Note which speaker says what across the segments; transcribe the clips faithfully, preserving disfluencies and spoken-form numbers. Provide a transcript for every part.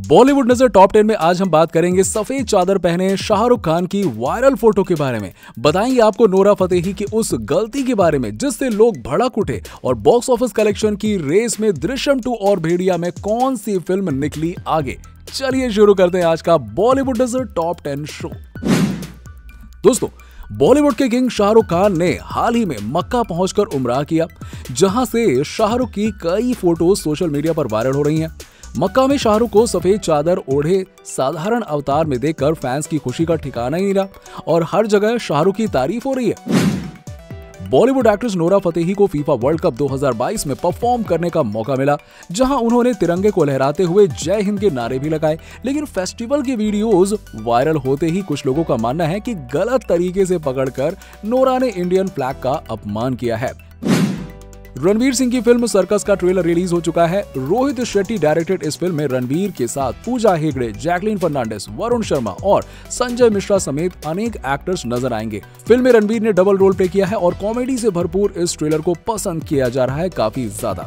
Speaker 1: बॉलीवुड नजर top ten में आज हम बात करेंगे सफेद चादर पहने शाहरुख खान की वायरल फोटो के बारे में। बताएंगे आपको नोरा फतेही की उस गलती के बारे में जिससे लोग भड़क उठे और बॉक्स ऑफिस कलेक्शन की रेस में दृश्यम टू और भेड़िया में कौन सी फिल्म निकली आगे। चलिए शुरू करते हैं आज का बॉलीवुड नजर टॉप टेन शो। दोस्तों, बॉलीवुड के किंग शाहरुख खान ने हाल ही में मक्का पहुंचकर उमरा किया, जहां से शाहरुख की कई फोटोज सोशल मीडिया पर वायरल हो रही हैं। मक्का में शाहरुख को सफेद चादर ओढ़े साधारण अवतार में देखकर फैंस की खुशी का ठिकाना ही नहीं रहा और हर जगह शाहरुख की तारीफ हो रही है। बॉलीवुड एक्ट्रेस नोरा फतेही को फीफा वर्ल्ड कप दो हज़ार बाईस में परफॉर्म करने का मौका मिला, जहां उन्होंने तिरंगे को लहराते हुए जय हिंद के नारे भी लगाए। लेकिन फेस्टिवल की वीडियोस वायरल होते ही कुछ लोगों का मानना है कि गलत तरीके से पकड़कर नोरा ने इंडियन फ्लैग का अपमान किया है। रणवीर सिंह की फिल्म सर्कस का ट्रेलर रिलीज हो चुका है। रोहित शेट्टी डायरेक्टेड इस फिल्म में रणवीर के साथ पूजा हेगड़े, जैकलीन फर्नांडिस, वरुण शर्मा और संजय मिश्रा समेत अनेक एक्टर्स नजर आएंगे। फिल्म में रणवीर ने डबल रोल प्ले किया है और कॉमेडी से भरपूर इस ट्रेलर को पसंद किया जा रहा है काफी ज्यादा।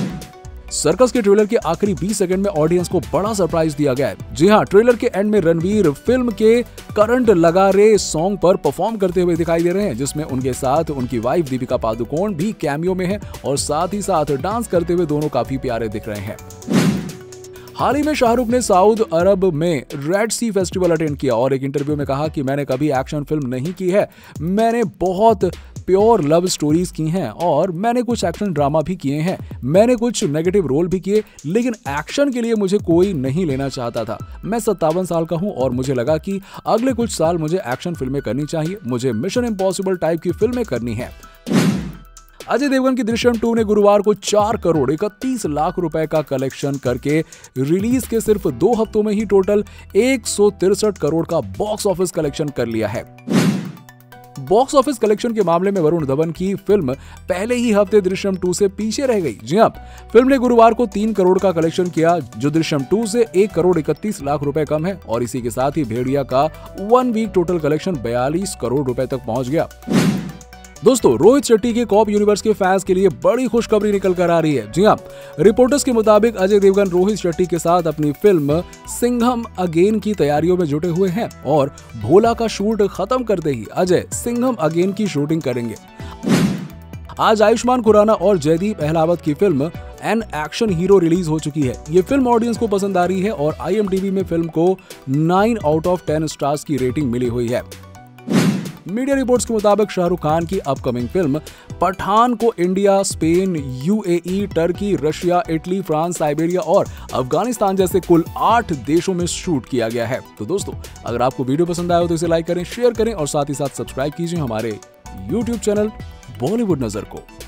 Speaker 1: सर्कस के ट्रेलर के आखिरी बीस सेकंड में ऑडियंस को बड़ा सरप्राइज दिया गया है। जी हां, ट्रेलर के एंड में रणवीर फिल्म के करंट लगा रे सॉन्ग पर परफॉर्म करते हुए दिखाई दे रहे हैं, जिसमें उनके साथ उनकी वाइफ दीपिका पादुकोण भी कैमियो में है और साथ ही साथ डांस करते हुए दोनों काफी प्यारे दिख रहे हैं। हाल ही में शाहरुख ने सऊदी अरब में रेड सी फेस्टिवल अटेंड किया और एक इंटरव्यू में कहा कि मैंने कभी एक्शन फिल्म नहीं की है, मैंने बहुत प्योर लव स्टोरीज की हैं और मैंने कुछ एक्शन ड्रामा भी किए हैं, मैंने कुछ नेगेटिव रोल भी किए, लेकिन एक्शन के लिए मुझे कोई नहीं लेना चाहता था। मैं सत्तावन साल का हूं और मुझे लगा कि अगले कुछ साल मुझे एक्शन फिल्में करनी चाहिए, मुझे मिशन इम्पॉसिबल टाइप की फिल्में करनी है। अजय देवगन की दृश्यम टू ने गुरुवार को चार करोड़ इकतीस लाख रुपए का कलेक्शन करके रिलीज के सिर्फ दो हफ्तों में ही टोटल एक सौ तिरसठ करोड़ का बॉक्स ऑफिस कलेक्शन कर लिया है। बॉक्स ऑफिस कलेक्शन के मामले में वरुण धवन की फिल्म पहले ही हफ्ते दृश्यम टू से पीछे रह गई। जी हां, फिल्म ने गुरुवार को तीन करोड़ का कलेक्शन किया, जो दृश्यम टू से एक करोड़ इकतीस लाख रुपए कम है और इसी के साथ ही भेड़िया का वन वीक टोटल कलेक्शन बयालीस करोड़ रुपए तक पहुंच गया। दोस्तों, रोहित शेट्टी के कॉप यूनिवर्स के फैंस के लिए बड़ी खुशखबरी निकल कर आ रही है। जी हां, रिपोर्टर्स के मुताबिक अजय देवगन रोहित शेट्टी के साथ अपनी फिल्म सिंघम अगेन की तैयारियों में जुटे हुए हैं और भोला का शूट खत्म करते ही अजय सिंघम अगेन की शूटिंग करेंगे। आज आयुष्मान खुराना और जयदीप अहलावत की film an action hero release हो चुकी है। ये फिल्म ऑडियंस को पसंद आ रही है और आई एम डी बी में फिल्म को nine out of ten stars की रेटिंग मिली हुई है। मीडिया रिपोर्ट्स के मुताबिक शाहरुख खान की अपकमिंग फिल्म पठान को India, Spain, UAE, Turkey, Russia, Italy, France, Siberia और अफगानिस्तान जैसे कुल आठ देशों में शूट किया गया है। तो दोस्तों, अगर आपको वीडियो पसंद आया हो तो इसे लाइक करें, शेयर करें और साथ ही साथ सब्सक्राइब कीजिए हमारे यूट्यूब चैनल बॉलीवुड नजर को।